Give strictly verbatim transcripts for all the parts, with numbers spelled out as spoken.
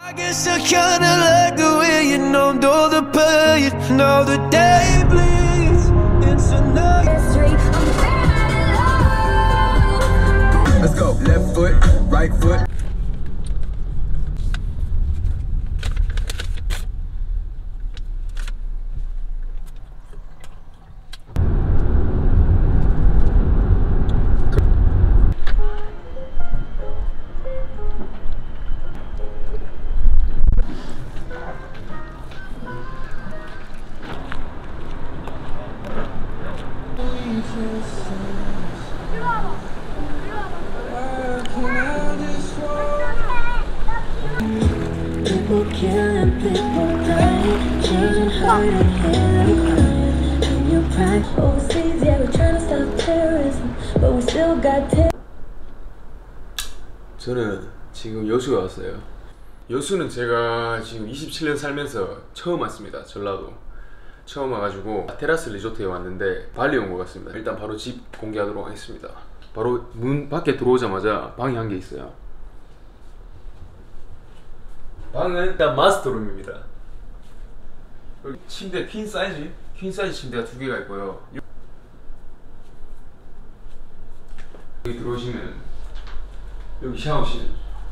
I guess I kinda like the way you numbed all the pain. Now the day bleeds into night. Let's go, left foot, right foot. People killing, people dying, children hurting, hidden crying. And your pride overseas, yeah, we're trying to stop terrorism, but we still got terror. 저는 지금 여수에 왔어요. 여수는 제가 지금 이십칠 년 살면서 처음 왔습니다. 전라도 처음 와가지고 테라스 리조트에 왔는데 발리 온 것 같습니다. 일단 바로 집 공개하도록 하겠습니다. 바로 문 밖에 들어오자마자 방이 한 개 있어요. 방은 일단 마스터룸입니다. 여기 침대 퀸 사이즈, 퀸 사이즈 침대가 두 개가 있고요. 여기 들어오시면 여기 샤워실.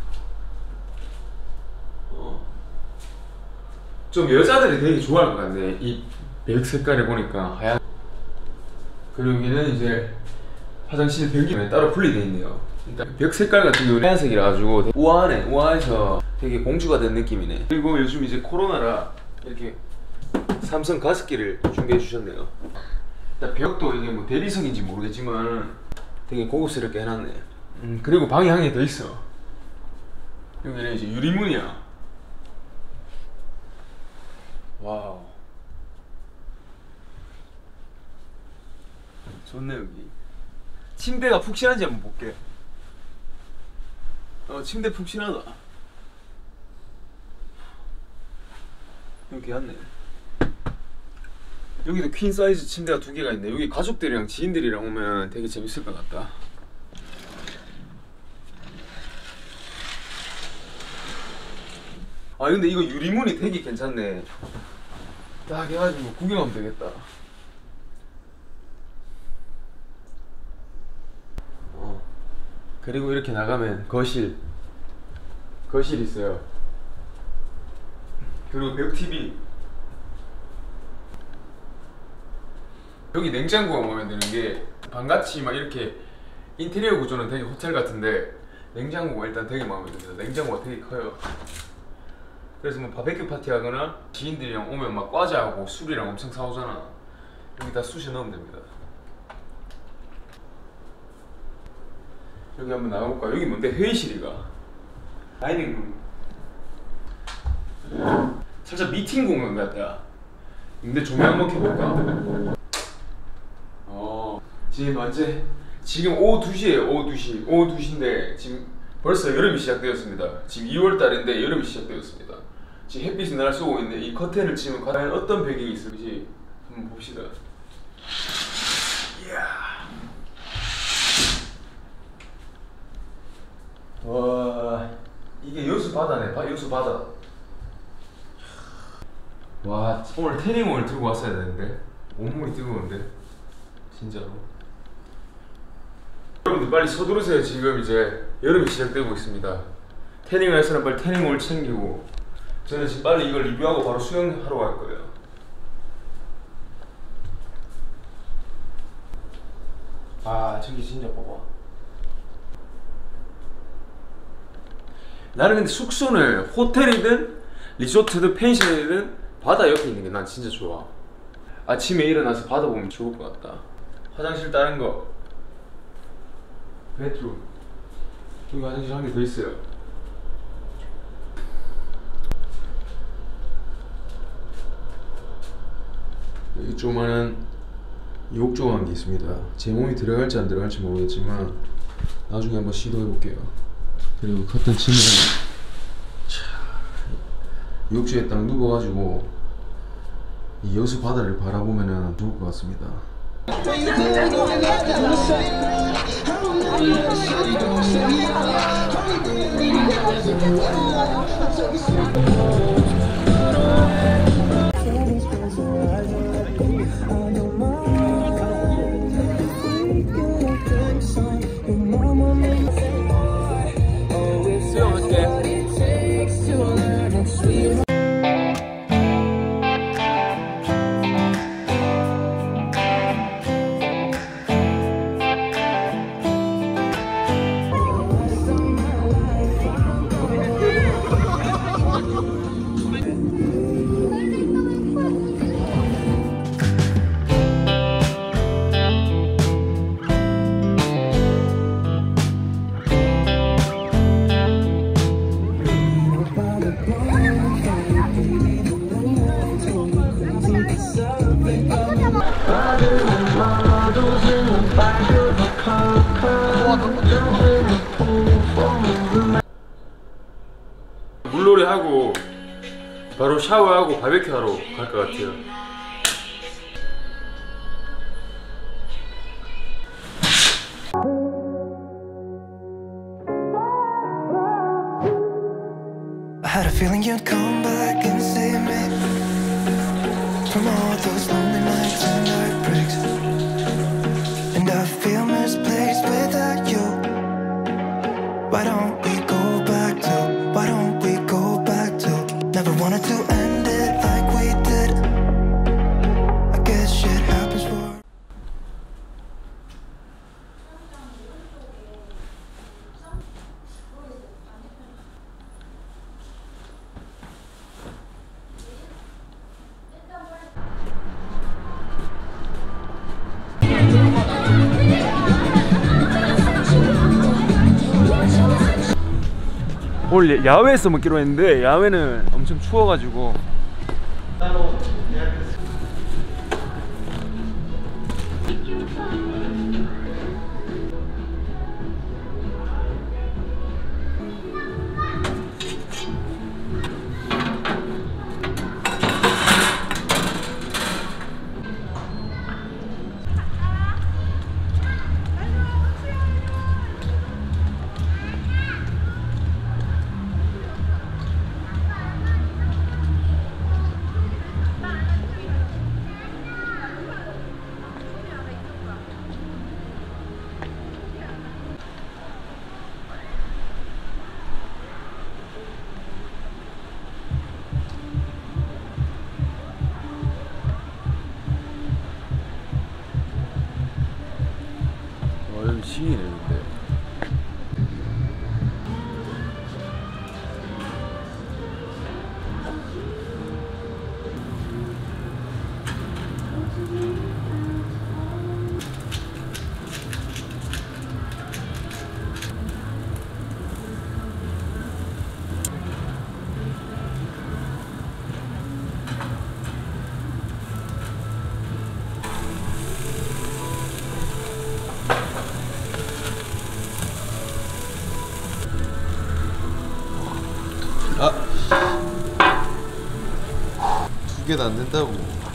어. 좀 여자들이 되게 좋아할 것 같네. 이 벽 색깔을 보니까 하얀. 그리고 여기는 이제 화장실 벽이 따로 분리되어 있네요. 일단 벽 색깔 같은 경우는 하얀색이라 가지고 우아하네. 우아해서 되게 공주가 된 느낌이네. 그리고 요즘 이제 코로나라 이렇게 삼성 가습기를 준비해 주셨네요. 일단 벽도 이게 뭐 대리석인지 모르겠지만 되게 고급스럽게 해놨네. 음, 그리고 방이 한 개 더 있어. 여기는 이제 유리문이야. 와우. 좋네. 여기 침대가 푹신한지 한번 볼게. 어, 침대 푹신하다. 여기 왔네. 여기도 퀸 사이즈 침대가 두 개가 있네. 여기 가족들이랑 지인들이랑 오면 되게 재밌을 것 같다. 아 근데 이거 유리문이 되게 괜찮네. 딱 해가지고 구경하면 되겠다. 어. 그리고 이렇게 나가면 거실 거실 있어요. 그리고 벽 티비. 여기 냉장고가 마음에 드는 게 방같이 막 이렇게 인테리어 구조는 되게 호텔 같은데 냉장고가 일단 되게 마음에 듭니다. 냉장고가 되게 커요. 그래서 뭐 바베큐 파티 하거나 지인들이랑 오면 막 과자하고 술이랑 엄청 사오잖아. 여기다 쑤셔 넣으면 됩니다. 여기 한번 나가볼까? 여기 뭔데? 회의실이가 다이닝룸. 살짝 미팅 공간 같다. 근데 조명 한번 켜볼까? 어, 지금 언제? 지금 오후 두 시에요. 오후 두 시. 오후 두 시인데 지금 벌써 여름이 시작되었습니다. 지금 이월 달인데 여름이 시작되었습니다. 지금 햇빛이 날 쏘고 있는데 이 커튼을 치면 과연 어떤 배경이 있을지 한번 봅시다. 이야. 와, 이게 여수 바다네. 바, 여수 바다. 와, 오늘 태닝을 들고 왔어야 되는데 온몸이 뜨거운데 진짜로. 여러분들 빨리 서두르세요. 지금 이제 여름이 시작되고 있습니다. 태닝을 할 사람 빨리 태닝을 챙기고, 저는 지금 빨리 이걸 리뷰하고 바로 수영하러 갈 거예요. 아 저기 진짜 봐봐. 나는 근데 숙소는 호텔이든 리조트든 펜션이든 바다 옆에 있는 게 난 진짜 좋아. 아침에 일어나서 바다 보면 좋을 것 같다. 화장실 다른 거. 베트룸. 여기 화장실 한 개 더 있어요. 여기 조그마한 욕조 한 개 있습니다. 제 몸이 들어갈지 안 들어갈지 모르겠지만 나중에 한번 시도해 볼게요. 그리고 커튼 치면 욕조에 딱 누워가지고 이 여수 바다를 바라보면 좋을 것 같습니다. 물놀이 하고 바로 샤워하고 바베큐 하러 갈 것 같아요. I had a feeling you'd come back and save me from all those lonely nights and heartbreaks. And I feel misplaced without you. Why don't we go back to, why don't we go back to, never wanted to end it like we did. I guess shit happens for 오늘 야외에서 먹기로 했는데 야외는 엄청 추워가지고 시기네 근데. 아, 두 개도 안 된다고.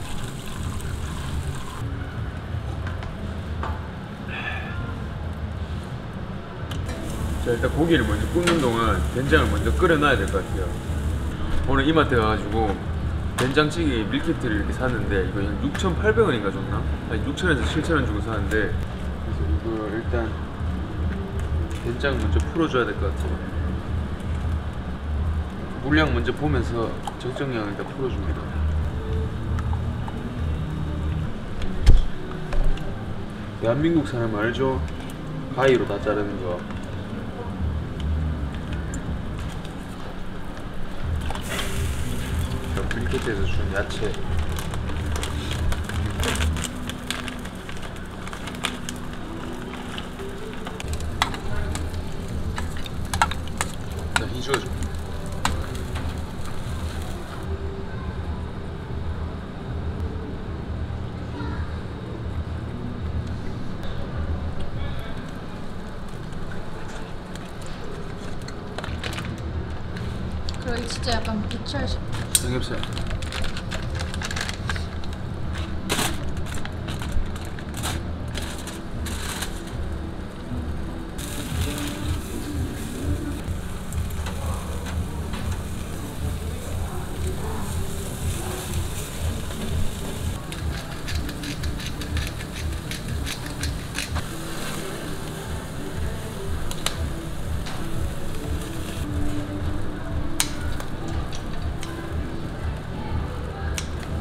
자, 일단 고기를 먼저 굽는 동안 된장을 먼저 끓여놔야 될 것 같아요. 오늘 이마트 가가지고 된장찌개 밀키트를 이렇게 샀는데 이거 한 육천팔백 원인가 줬나? 아니 육천 원에서 칠천 원 주고 샀는데, 그래서 이거 일단 된장 먼저 풀어줘야 될 것 같아요. 물량 먼저 보면서 적정량을 다 풀어줍니다. 대한민국 사람 알죠? 가위로 다 자르는 거. 밀키트에서 준 야채. 자, 휘저어줘. 그리고 진짜 약간 비철식 삼겹살.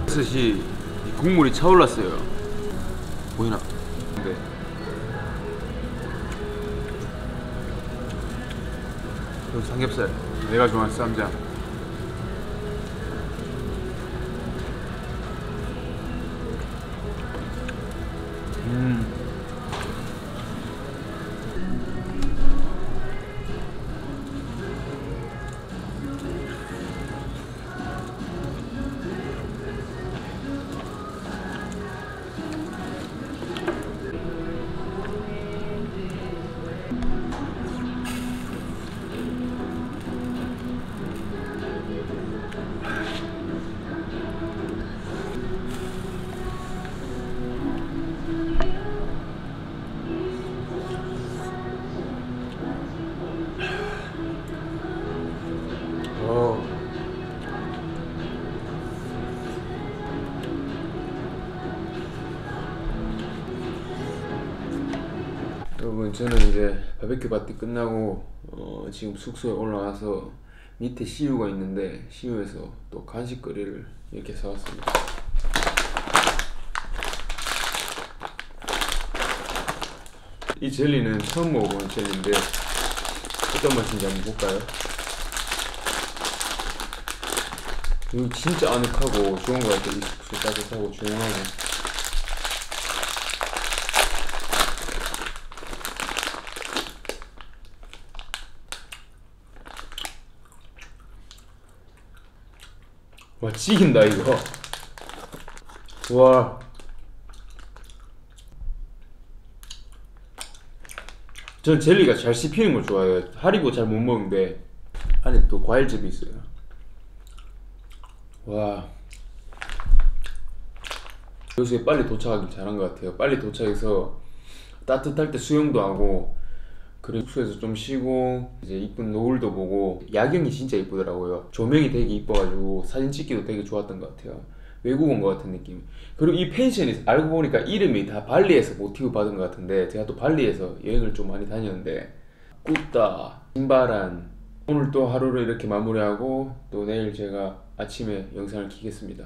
버섯이 국물이 차올랐어요. 보이나? 네. 그리고 삼겹살, 내가 좋아하는 쌈장. 음. 여러분, 저는 이제 바베큐 파티 끝나고 어, 지금 숙소에 올라와서 밑에 씨유가 있는데 씨유에서 또 간식거리를 이렇게 사왔습니다. 이 젤리는 처음 먹어본 젤리인데 어떤 맛인지 한번 볼까요? 이거 진짜 아늑하고 좋은 것 같아요. 이 숙소 따뜻하고 조용하고. 와, 찍인다 이거. 와, 전 젤리가 잘 씹히는 걸 좋아해요. 하리보 잘 못 먹는데 안에 또 과일즙이 있어요. 와, 여기서 빨리 도착하길 잘한 것 같아요. 빨리 도착해서 따뜻할 때 수영도 하고, 그리고 숙소에서 좀 쉬고, 이제 이쁜 노을도 보고. 야경이 진짜 이쁘더라고요. 조명이 되게 이뻐가지고 사진 찍기도 되게 좋았던 것 같아요. 외국 온 것 같은 느낌. 그리고 이 펜션이 알고 보니까 이름이 다 발리에서 모티브 받은 것 같은데, 제가 또 발리에서 여행을 좀 많이 다녔는데, 꾸따, 신바란. 오늘 또 하루를 이렇게 마무리하고 또 내일 제가 아침에 영상을 키겠습니다.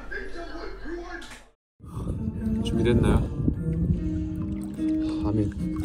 준비됐나요? 하면